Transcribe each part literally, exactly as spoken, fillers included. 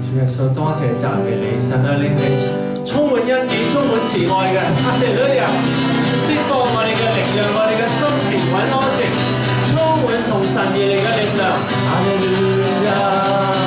耶穌，多謝讚美你，神啊，你係充滿恩典、充滿慈愛嘅，哈利路亞！釋放我哋嘅力量，我哋嘅心平穩安靜，充滿從神而嚟嘅力量，哈利路亞！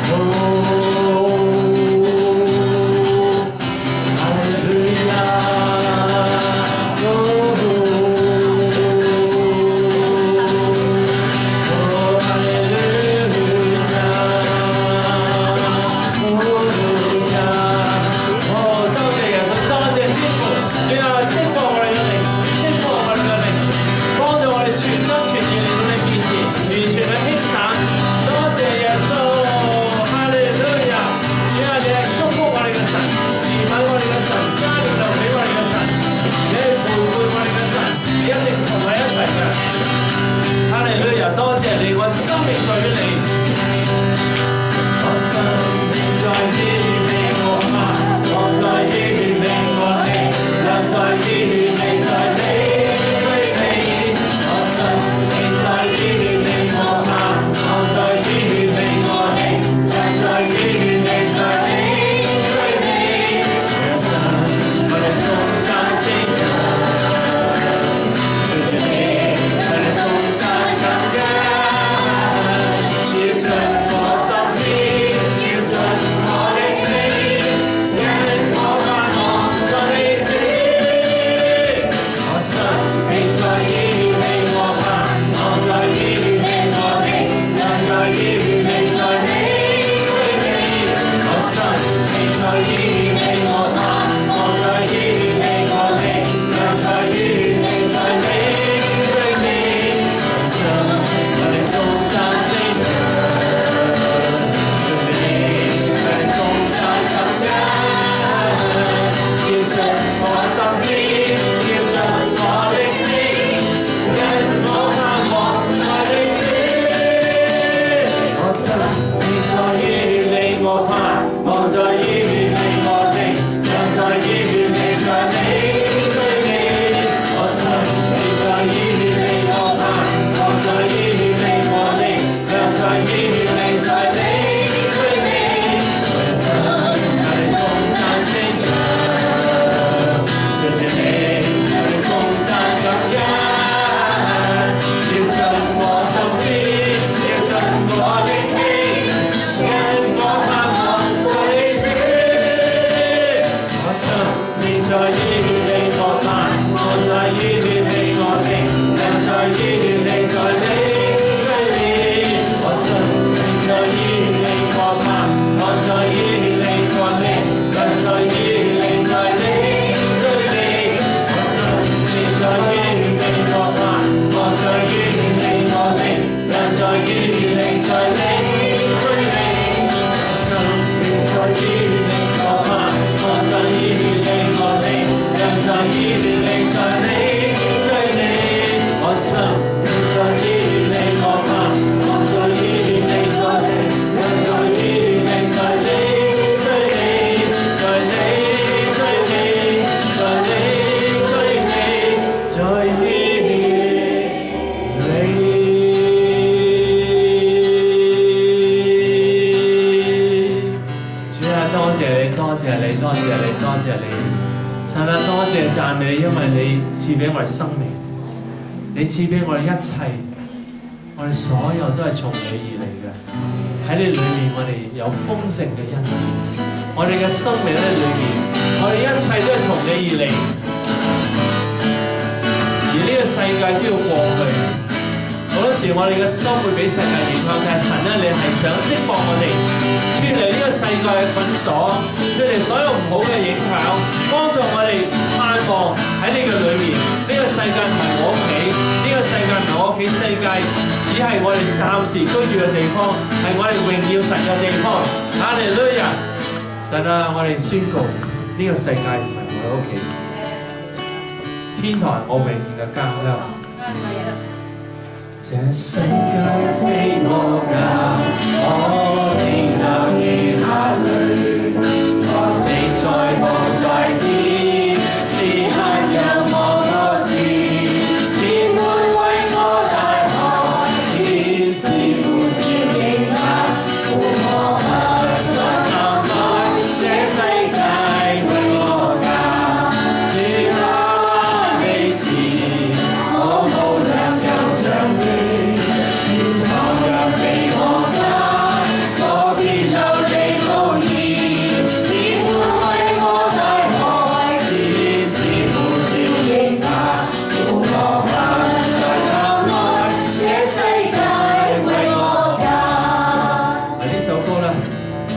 你賜俾我哋一切，我哋所有都係從你而嚟嘅。喺你裏面，我哋有豐盛嘅恩典。我哋嘅生命喺裏面，我哋一切都係從你而嚟。而呢個世界都要過去。好多時我哋嘅心會俾世界影響，但係神咧，你係想釋放我哋脫離呢個世界嘅捆鎖，脫離所有唔好嘅影響，幫助我哋盼望喺你嘅裏面。呢個世界唔係我屋企，呢個世界唔係我屋企，世界只係我哋暫時居住嘅地方，係我哋榮耀神嘅地方。哈利路亞！神啊，我哋宣告呢個世界唔係我嘅屋企，天堂係我永遠嘅家鄉。這世界非我家，我停留於哪裏？我正在望在天，此刻有我可住，天會為我大開，天使呼召應他，呼我不再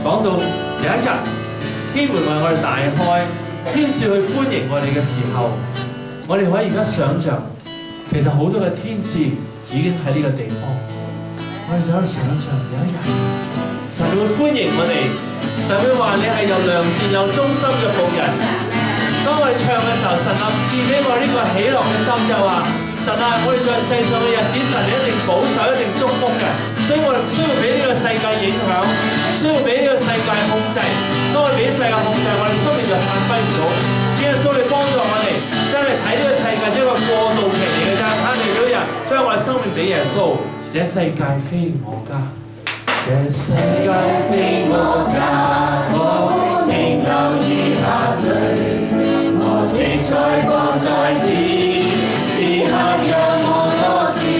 講到有一日天門為我哋大開，天使去歡迎我哋嘅時候，我哋可以而家想像，其實好多嘅天使已經喺呢個地方，我哋就可以想像有一日神會歡迎我哋，神會話你係有良善有忠心嘅僕人。當我哋唱嘅時候，神啊賜俾我呢個喜樂嘅心，就話神啊，我哋在世上嘅日子，神你一定保守，一定祝福嘅。所以我哋唔需要俾呢個世界影響，唔需要俾呢個世界控制。當我哋俾世界控制，我哋生命就發揮唔到。耶穌你幫助我哋，真係睇呢個世界只係一個過渡期嚟嘅啫。他哋嗰日將我哋生命俾耶穌，這世界非我家，這世界非我家，我停留於客裏，我情在過在天，此刻讓我多知。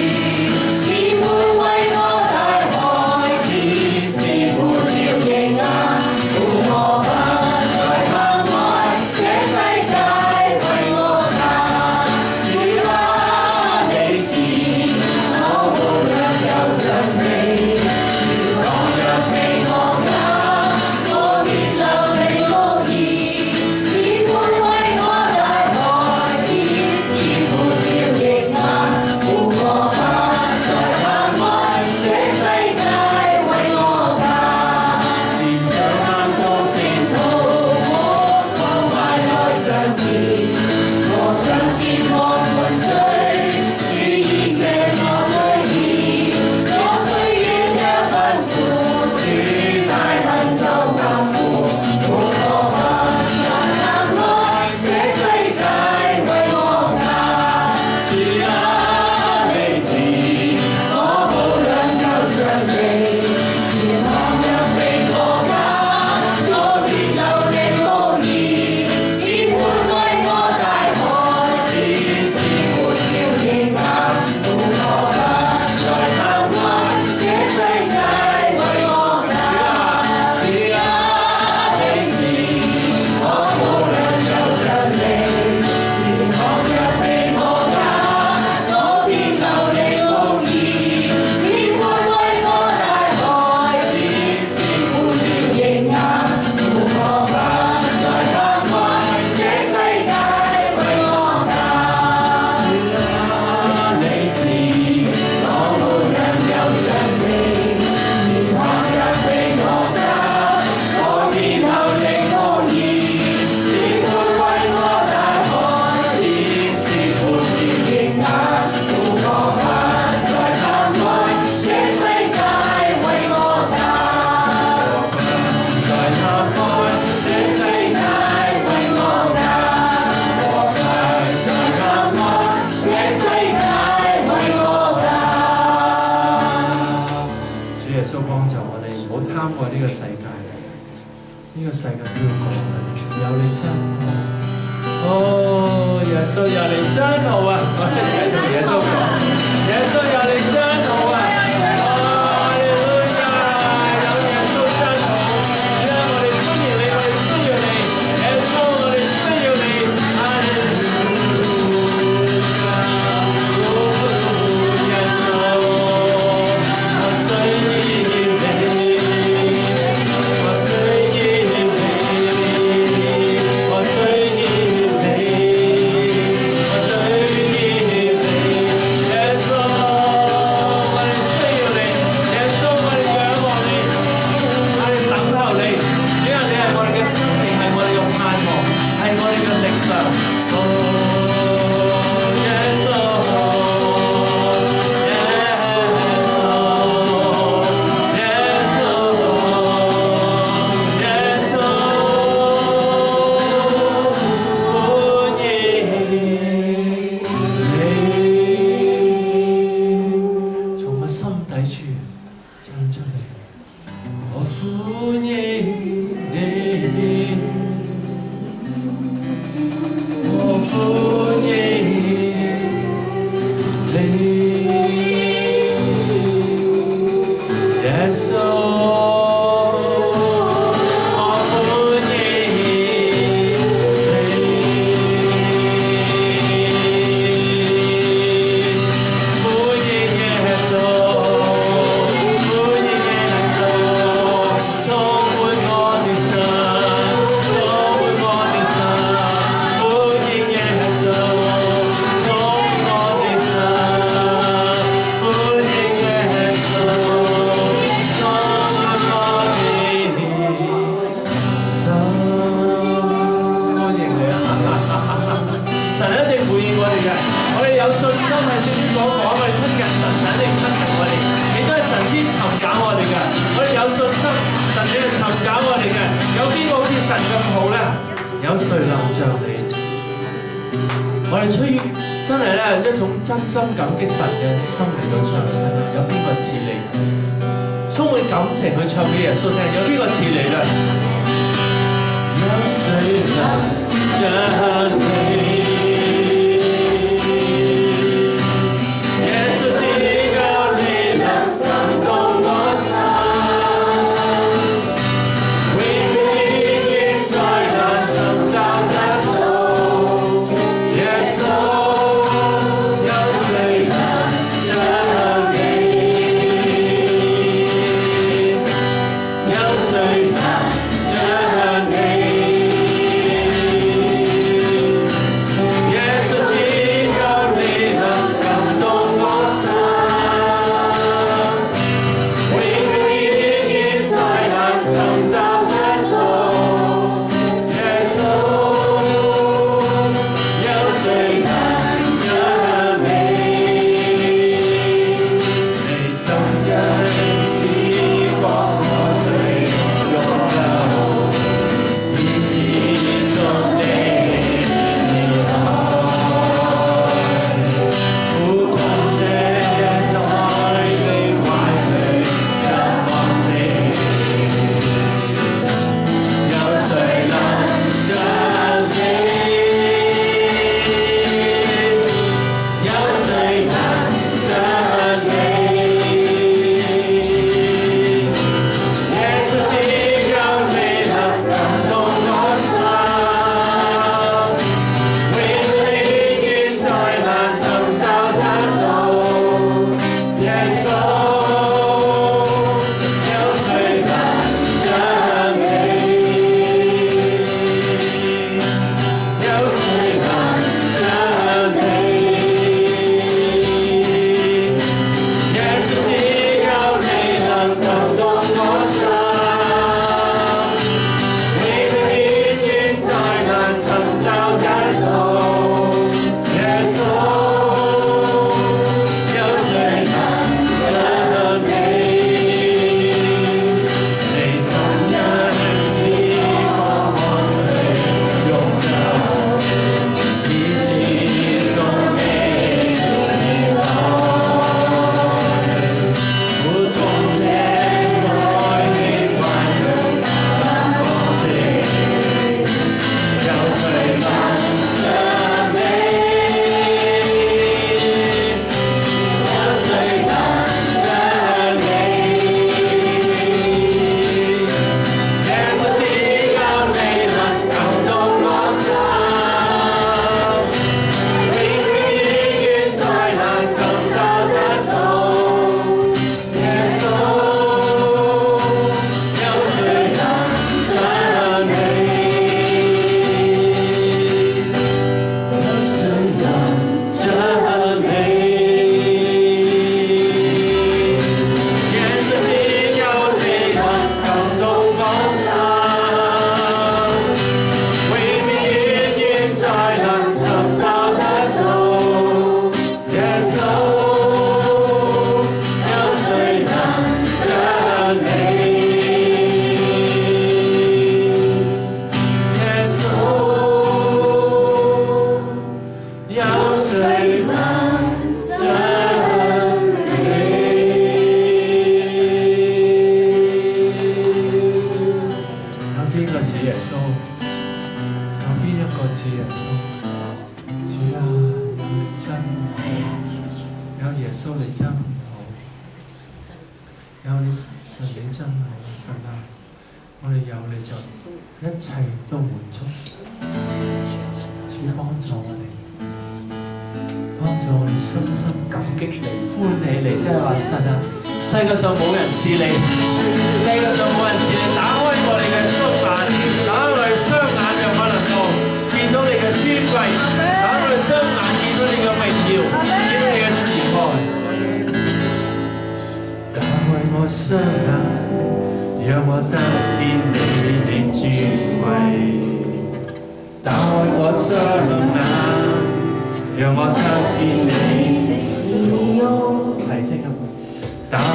神咁好咧，有誰能像你？我哋出於真係咧一種真心感激神嘅心嚟到唱神啊！有邊個似你？充滿感情去唱俾耶穌聽，有邊個似你咧？有誰能像你？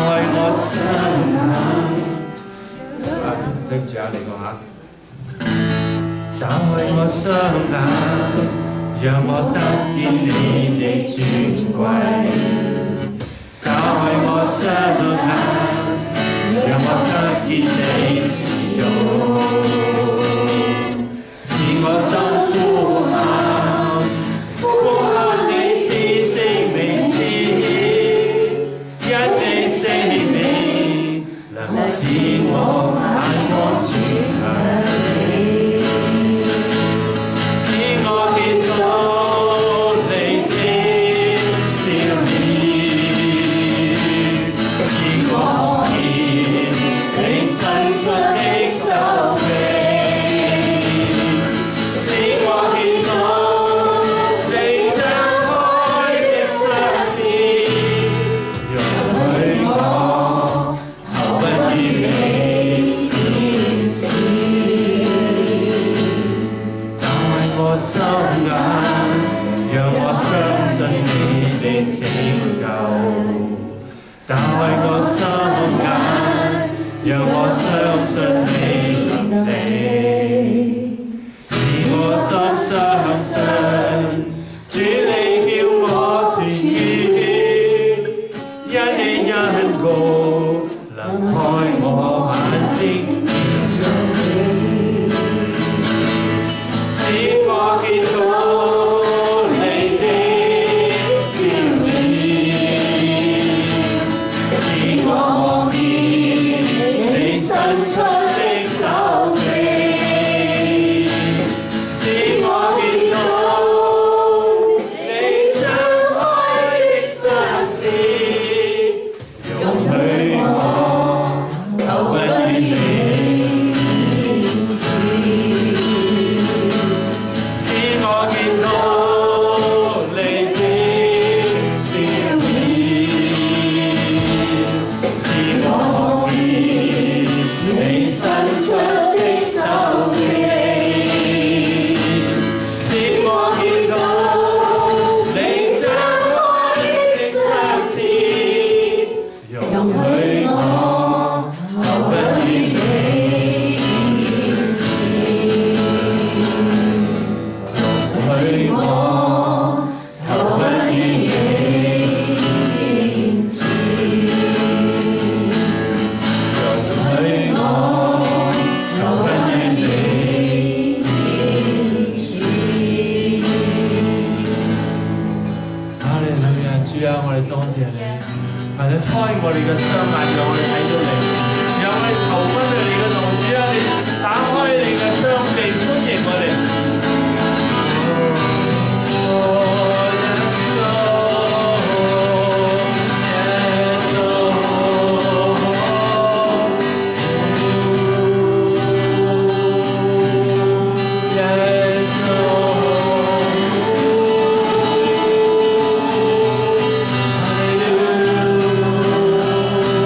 對唔住啊，嚟過嚇。 打開我雙眼，讓我得見你的尊貴。打開我雙眼，讓我得見你慈容。賜我心呼喊，呼喊你知識名字，因你聖名能使我眼光轉向你。 打開我心眼，讓我相信你能力，使我心相信，主你叫我全意，因你恩膏能開我眼睛，使我見到。 Hallelujah.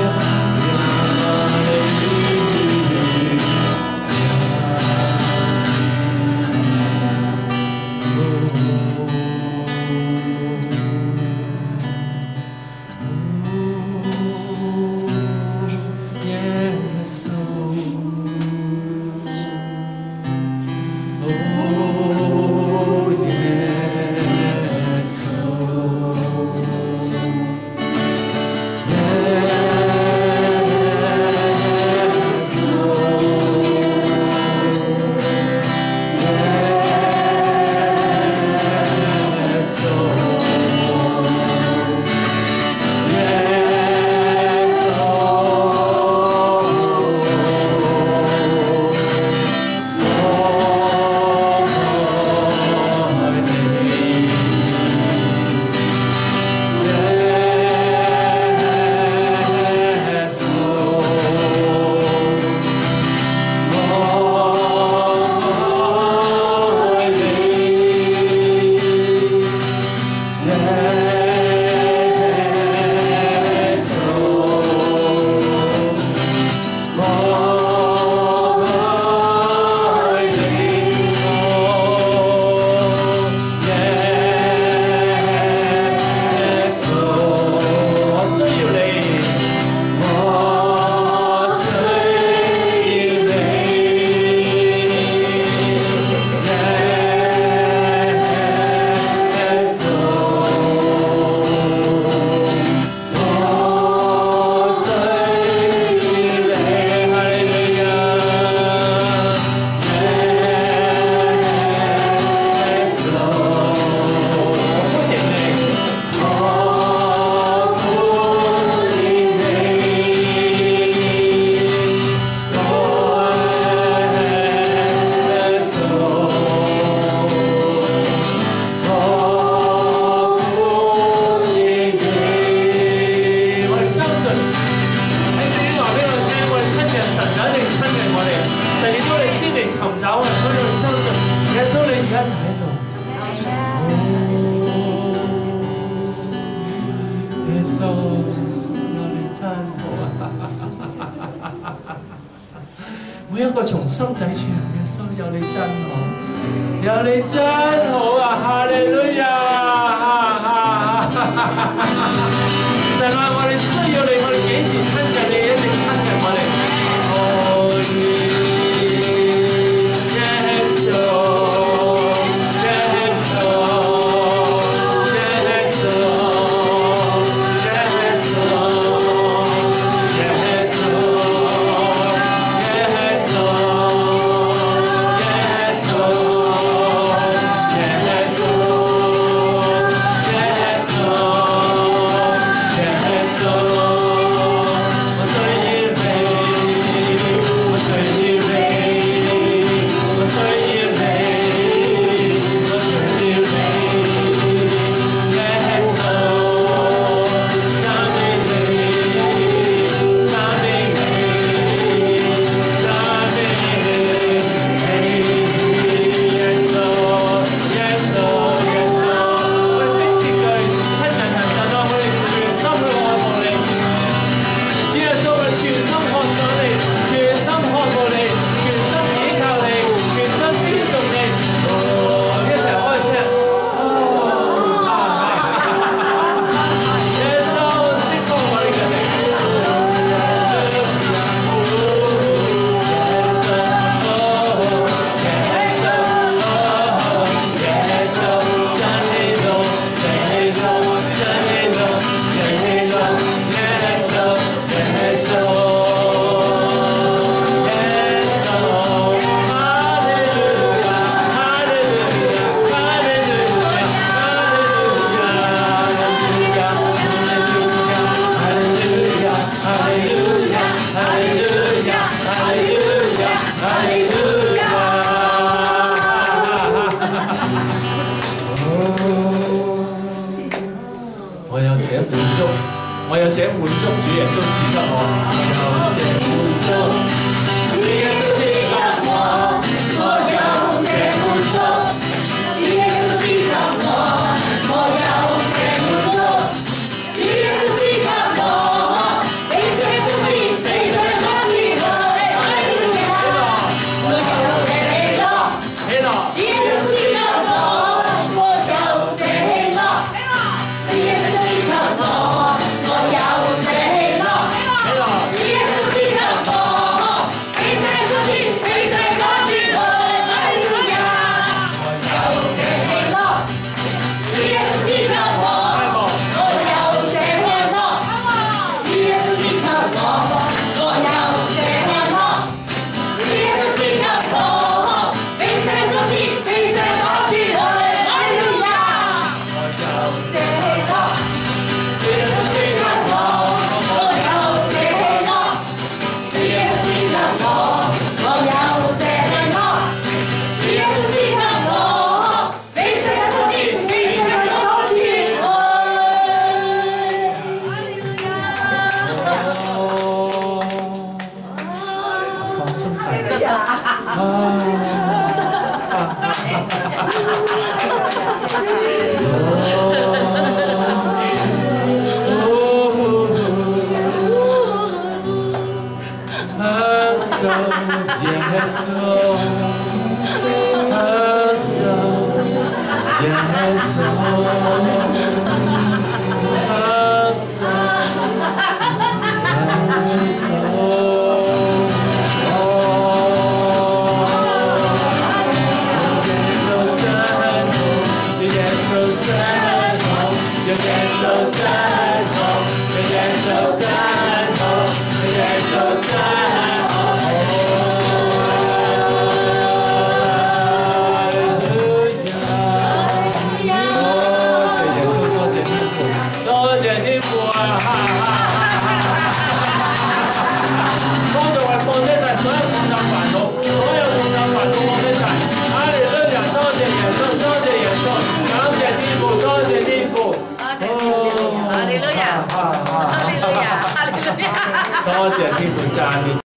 找我，我哋相信耶穌你而家就喺度。耶穌，我哋真好啊！每一個從心底唱耶穌，有你真好，有你真好啊！哈利路亞！神啊，我哋需要你，我哋幾時親近你，一定親近我哋。我有這滿足，主耶穌賜給我，我有這滿足，主耶穌賜給我，我有這滿足，主耶穌賜給我，我有這滿足，主耶穌賜給我，比這福氣比這生命來，哈利路亞，我有這喜樂，喜樂，主耶穌賜給我，我有這喜樂，主耶穌賜給我。多謝天父讚美。